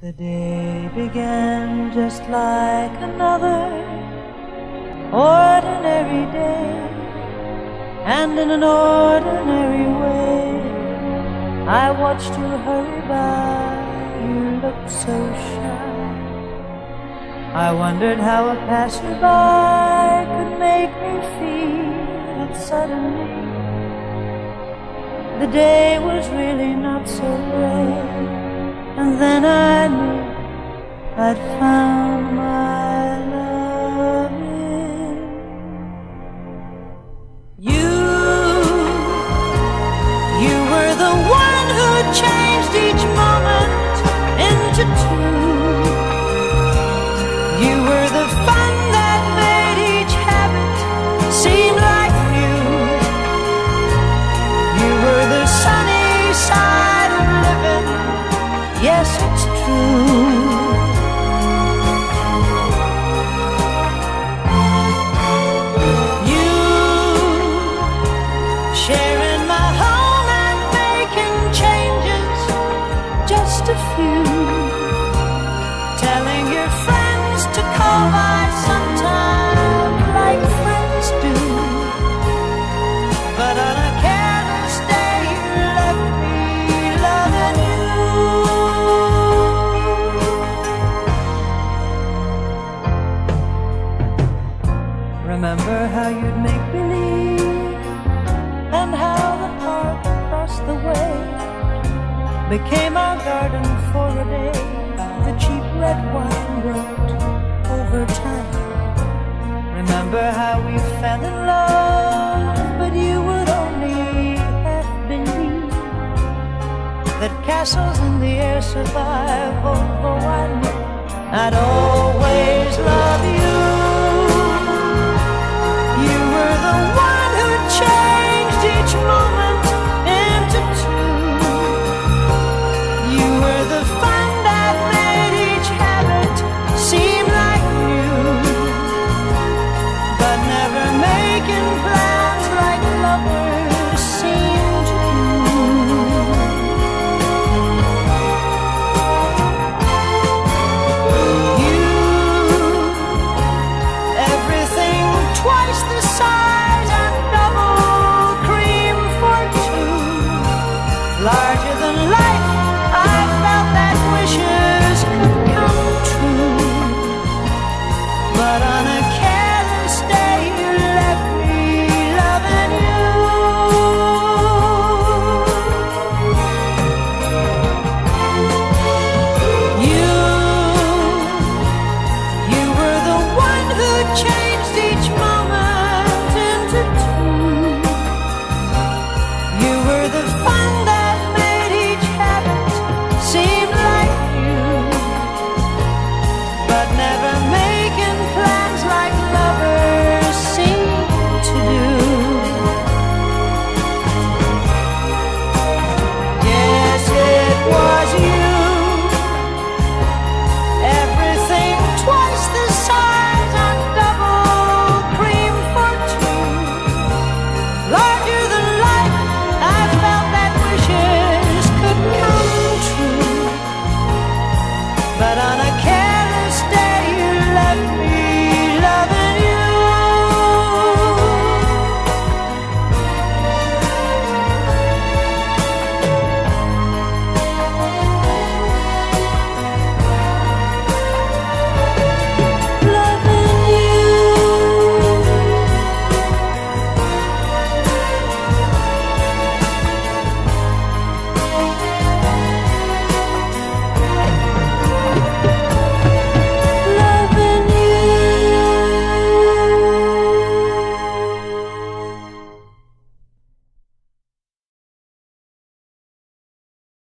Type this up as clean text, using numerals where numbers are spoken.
The day began just like another ordinary day, and in an ordinary way I watched you hurry by. You looked so shy. I wondered how a passerby could make me feel that suddenly the day was really not so gray. And then I knew I'd found my love in you. You were the one who changed each moment into two. You were the fun that made each habit seem like new. You were the sunny side of living. Yes, it's true. You sharing my home and making changes, just a few. Telling your friends to call by sometime like friends do. But on a careless day you left me loving you. Remember how you'd make believe, and how the park across the way became our garden for a day. The cheap red wine brought over time. Remember how we fell in love, but you would only half believe that castles in the air survive. Although I knew I'd always love you. You were the one who changed each moment into two. You were the fun that made each habit seem like new. But never making plans like lovers seem to do. You, everything twice the size and double cream for two. Larger than life, I felt that wishes could come true. But on a careless day you left me loving you. You were the one who changed each moment into two. You were the fun that made each habit seem like you. But never making plans like lovers seem to do. Yes, it was you. Everything twice the size and double cream for two. Larger than life, I felt that wishes could come true. But on